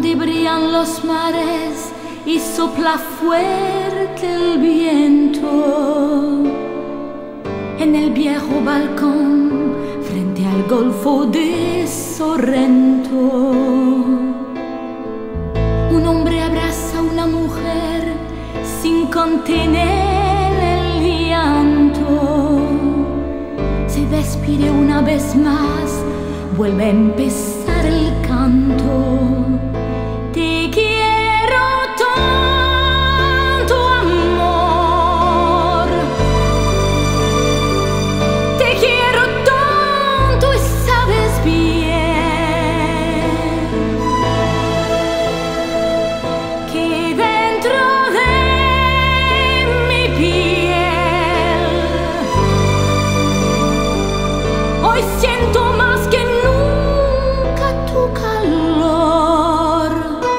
donde brillan los mares y sopla fuerte el viento. En el viejo balcón frente al Golfo de Sorrento, un hombre abraza a una mujer sin contener el llanto. Se despide una vez más, vuelve a empezar el canto. Te quiero tanto, amor. Te quiero tanto y sabes bien que dentro de mi piel hoy siento más que nunca tu calor.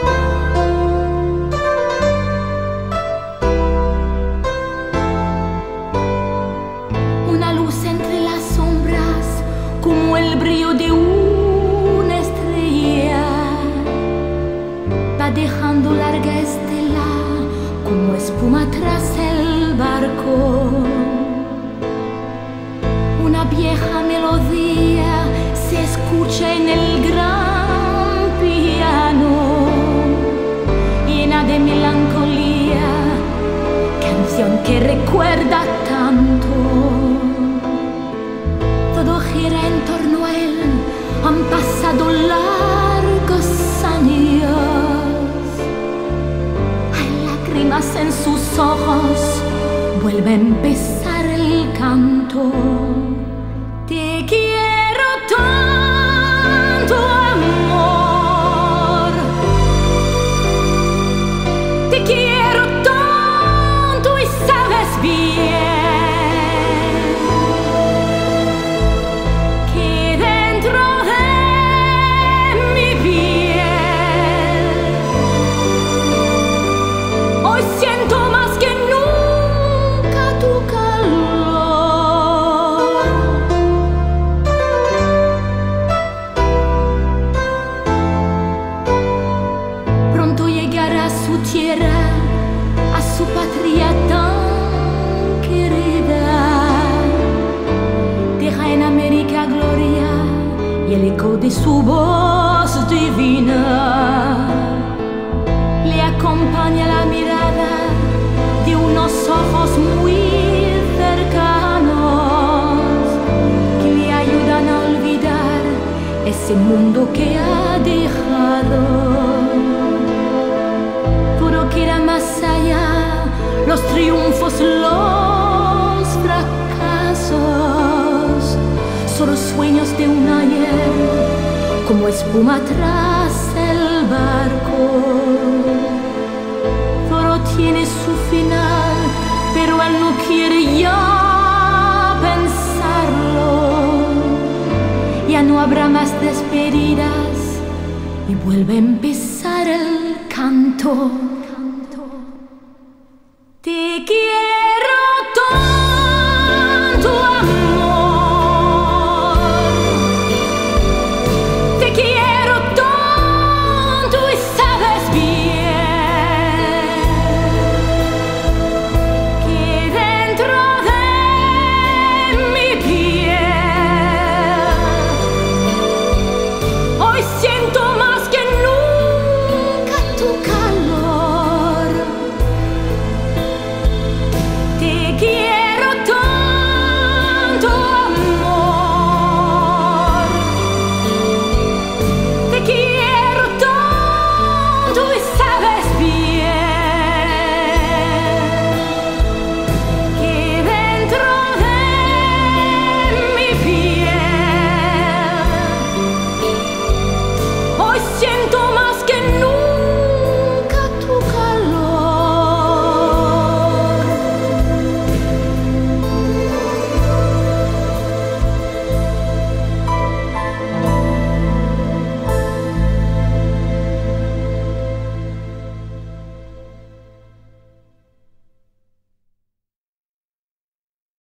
Una luz entre las sombras, como el brillo de una estrella, va dejando larga estela como espuma tras el barco. Una vieja melodía se escucha en el gran piano, llena de melancolía, canción que recuerda tanto. Todo gira en torno a él, han pasado largos años. Hay lágrimas en sus ojos, vuelve a empezar el canto. Te quiero tanto, amor. Te quiero tanto y sabes bien que dentro de mi piel hoy siento más que nunca tu calor. Pronto llegará a su tierra, a su patria tan querida. Deja en América gloria y el eco de su voz divina. Le acompaña la mirada de unos ojos muy cercanos que le ayudan a olvidar ese mundo que ha dejado. Todo queda más allá, los triunfos, los fracasos, solo sueños de un ayer, como espuma tras el barco. Todo tiene su final, pero él no quiere ya pensarlo. Ya no habrá más despedidas y vuelve a empezar el canto. Te quiero tanto.